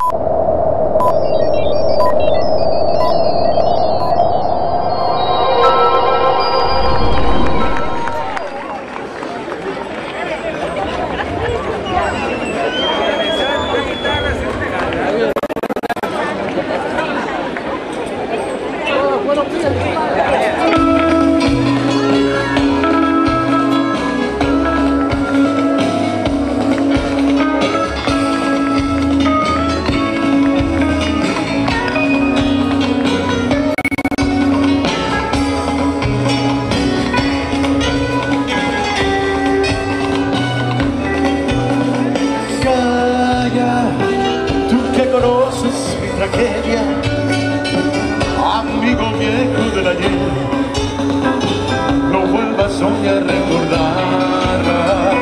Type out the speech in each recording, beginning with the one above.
Amigo viejo del ayer, no vuelvas hoy a recordarla.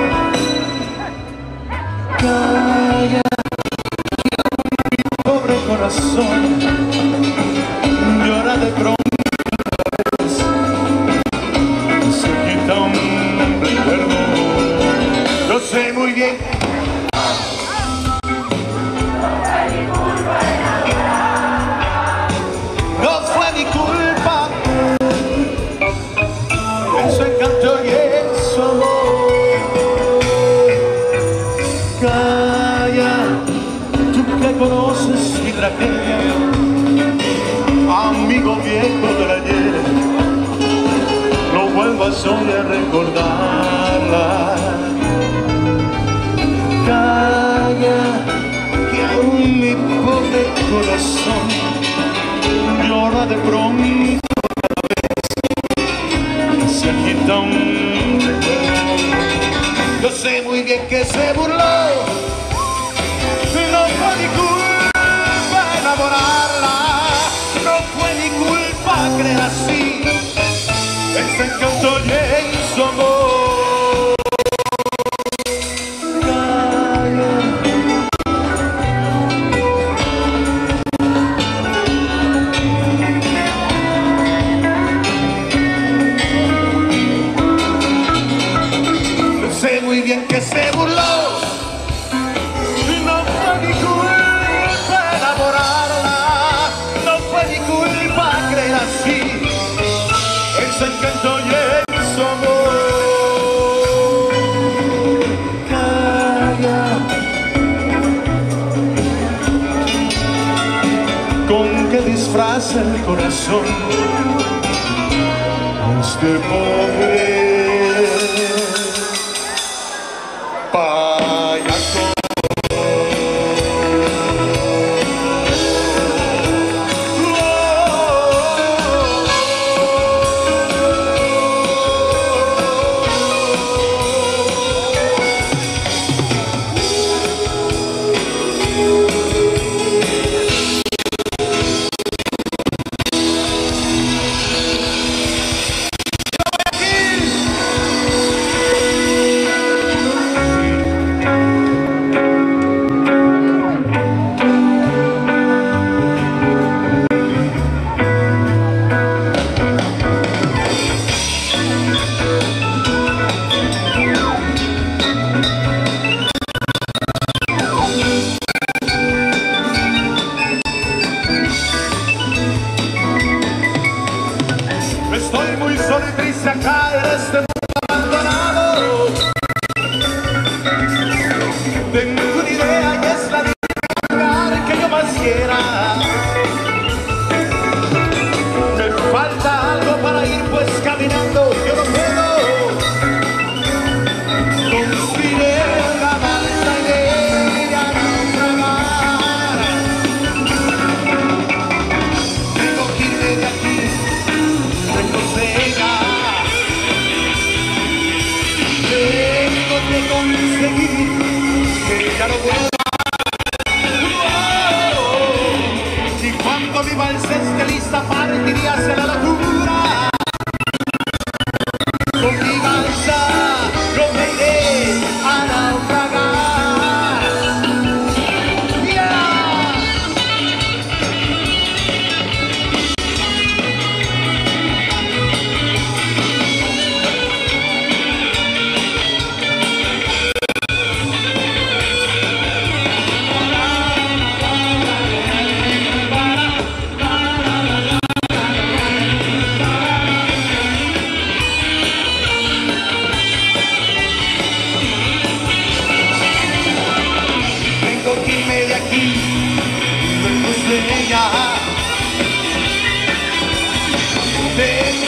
Calla, que mi pobre corazón llora de pronto otra vez. Se quita un recuerdo. Yo sé muy bien. No fue mi culpa, en su encanto y en su amor. Calla, tú que conoces mi tragedia, amigo viejo del ayer, no vuelvas hoy a recordarla. Calla, que aún mi pobre corazón llora de pronto cada vez. Se agita un recuerdo. Yo sé muy bien que se burló. No fue mi culpa enamorarla. No fue mi culpa creer así. Ese encanto y en su amor. Sé muy bien que se burló. No fue mi culpa enamorarla. No fue mi culpa creer así. Ese encanto y en su amor. Calla. Con que disfraza el corazón este pobre payaso.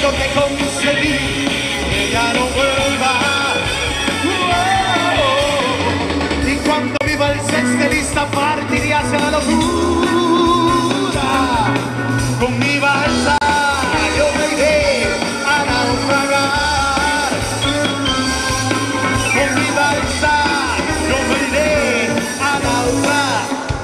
lo que conseguí, que ya no vuelva. Y cuando viva el sexto de lista partiré hacia la locura. Con mi balsa yo me iré a naufragar. Con mi balsa yo me iré a naufragar.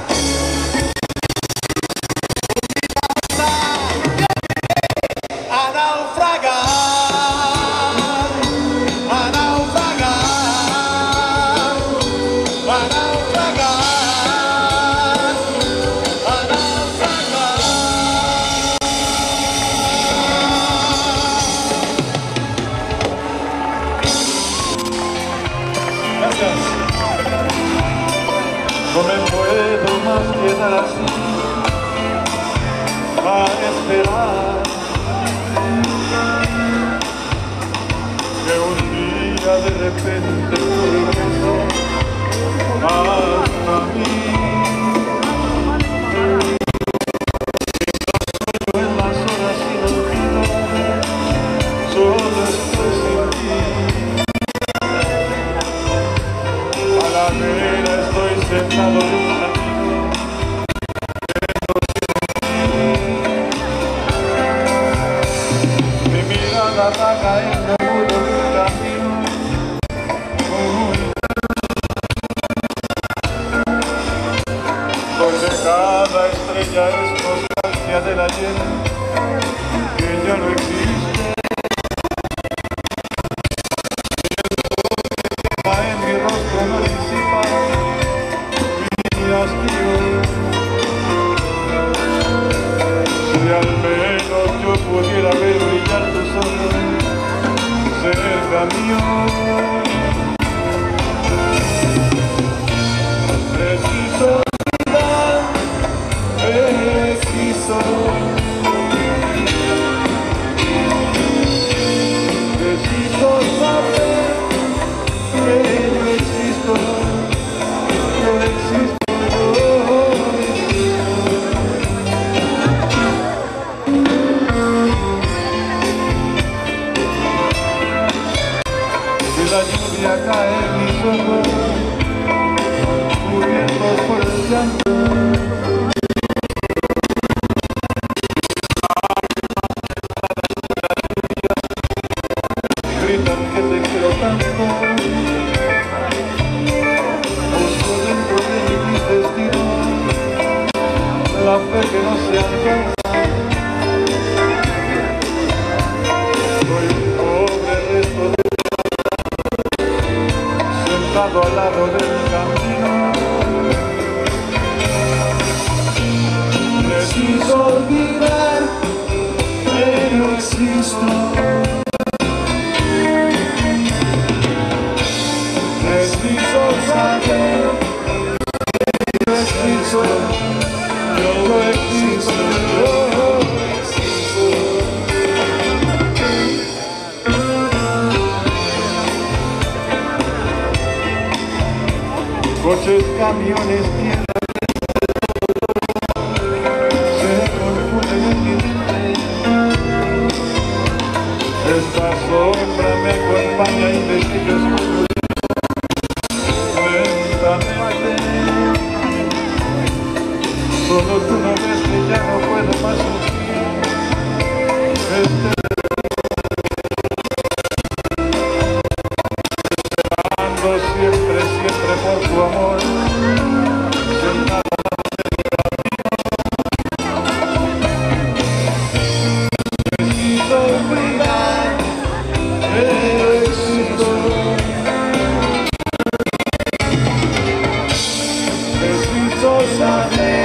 No me puedo más quedar así, a esperar que un día de repente tú regreses hasta mí. Yo en las horas sin olvido, solo estoy sin ti. A la vera estoy sentado en un camino, mi mirada vaga en lo mudo de un camino. Donde cada estrella es nostalgia del ayer, que ya no existe. En mi rostro no disipa mi hastío. Si al menos yo pudiera ver brillar tus ojos cerca mío. Preciso olvidar, preciso saber que yo existo, yo existo, yo existo. Que la lluvia cae en mis ojos, cubiertos por el llanto. Gritan que te quiero tanto. Busco dentro de mis destinos la fe que no se alcanza. Soy un pobre resto de sentado al lado del camino. Preciso olvidar que no existo. Preciso saber que yo existo, yo existo, yo existo. Coches, camiones, tierra, se confunden en mi mente. Esta sombra me acompaña y de que yo escucho lentamente. Solo tú no ves que ya no puedo más sufrir esperando siempre, siempre por tu amor. Sentado preciso olvidar que yo existo. Preciso saber